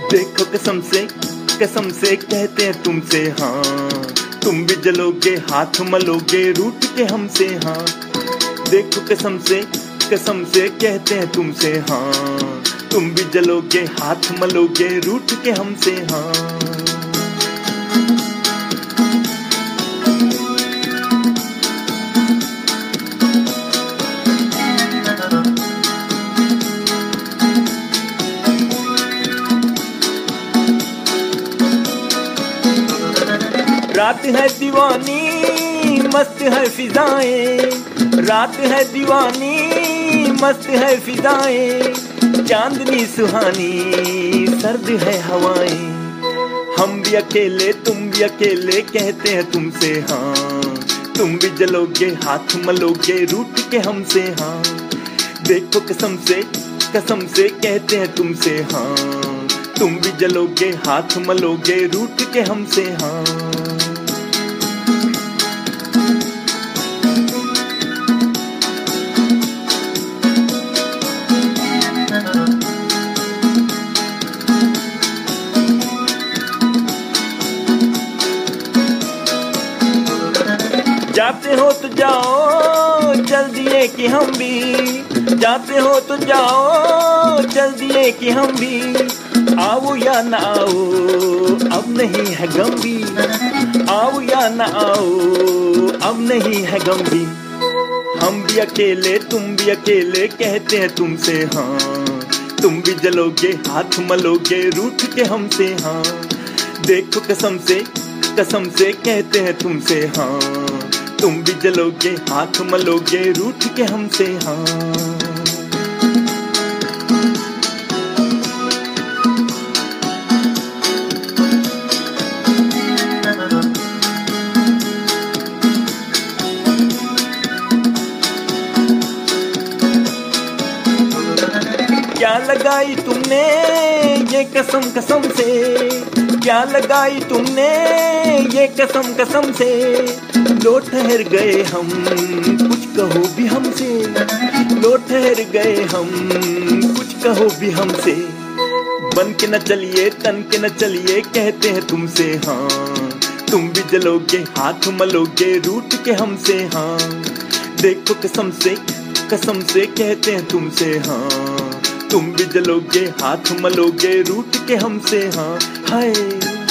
देखो कसम से कहते हैं तुमसे हाँ, तुम भी जलोगे हाथ मलोगे रूठ के हमसे हाँ। देखो कसम से कहते हैं तुमसे हाँ, तुम भी जलोगे हाथ मलोगे रूठ के हमसे हाँ। रात है दीवानी मस्त है फिजाएं, रात है दीवानी मस्त है फिजाएं, चांदनी सुहानी सर्द है हवाएं। हम भी अकेले तुम भी अकेले कहते हैं तुमसे हाँ, तुम भी जलोगे हाथ मलोगे रूठ के हमसे हाँ। देखो कसम से कहते हैं तुमसे हाँ, तुम भी जलोगे हाथ मलोगे रूठ के हमसे हाँ। जाते हो तो जाओ चल दिए कि हम भी, जाते हो तो जाओ चल दिए कि हम भी, आओ या ना आओ अब नहीं है गम भी, आओ या ना आओ अब नहीं है गम भी। हम भी अकेले तुम भी अकेले कहते हैं तुमसे हाँ, तुम भी जलोगे हाथ मलोगे रूठ के हमसे हाँ। देखो कसम से कहते हैं तुमसे हाँ, तुम भी जलोगे हाथ मलोगे रूठ के हमसे हाँ। क्या लगाई तुमने ये कसम से, क्या लगाई तुमने ये कसम से, लो ठहर गए हम कुछ कहो भी हमसे, लो ठहर गए हम कुछ कहो भी हमसे। बन के न चलिए तन के न चलिए कहते हैं तुमसे हाँ, तुम भी जलोगे हाथ मलोगे रूठ के हमसे हाँ। देखो कसम से कहते हैं तुमसे हाँ, तुम भी जलोगे हाथ मलोगे रूठ के हमसे हाँ। हाय